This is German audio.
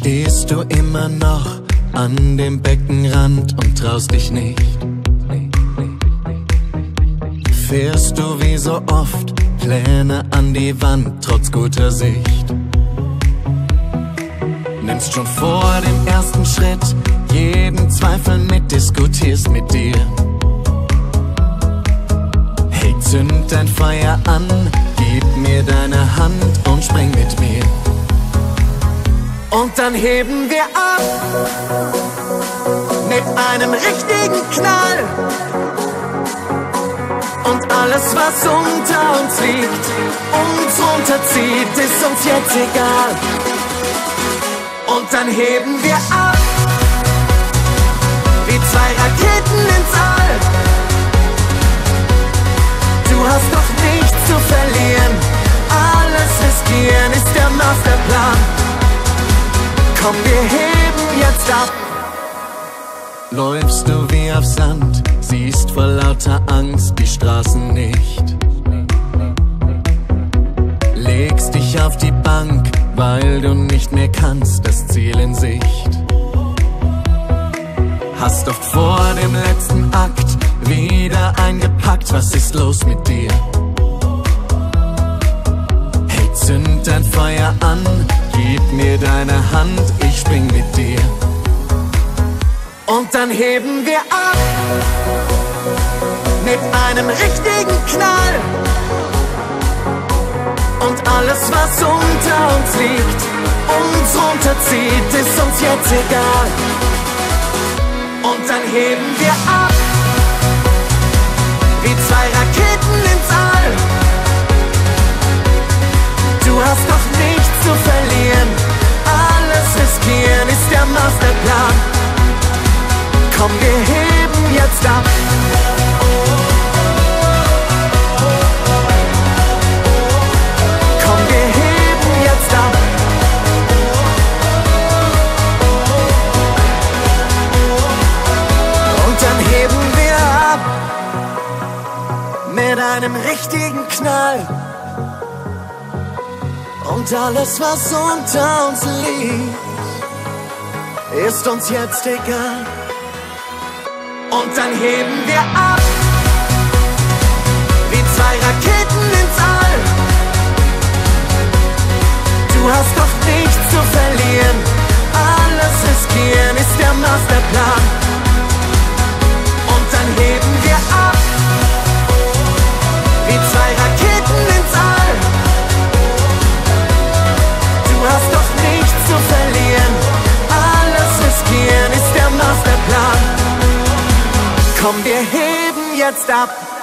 Stehst du immer noch an dem Beckenrand und traust dich nicht? Fährst du wie so oft Pläne an die Wand, trotz guter Sicht? Nimmst schon vor dem ersten Schritt jeden Zweifel mit, diskutierst mit dir. Hey, zünd dein Feuer an, gib mir deine Hand und spring mit mir. Und dann heben wir ab mit einem richtigen Knall. Und alles, was unter uns liegt, uns runterzieht, ist uns jetzt egal. Und dann heben wir ab wie zwei Raketen ins All. Du hast doch nichts zu verlieren, alles riskieren ist der Masterplan. Komm, wir heben jetzt ab. Läufst du wie auf Sand, siehst vor lauter Angst die Straßen nicht. Legst dich auf die Bank, weil du nicht mehr kannst, das Ziel in Sicht. Hast oft vor dem letzten Akt wieder eingepackt, was ist los mit dir? Hey, zünd dein Feuer an, gib mir deine Hand, ich spring mit dir. Und dann heben wir ab mit einem richtigen Knall. Und alles, was unter uns liegt, uns runterzieht, ist uns jetzt egal. Und dann heben wir ab wie zwei Raketen ins All. Du hast doch nichts zu verlieren, alles riskieren ist der Masterplan. Komm, wir heben jetzt ab. Komm, wir heben jetzt ab. Und dann heben wir ab mit einem richtigen Knall. Und alles, was unter uns liegt, ist uns jetzt egal. Und dann heben wir ab wie zwei Raketen ins All. Du hast doch nichts zu verlieren, alles riskieren ist der Masterplan. Und dann heben wir ab wie zwei Raketen ins All. Du hast doch nichts zu verlieren, alles riskieren ist der Masterplan. Komm, wir heben jetzt ab.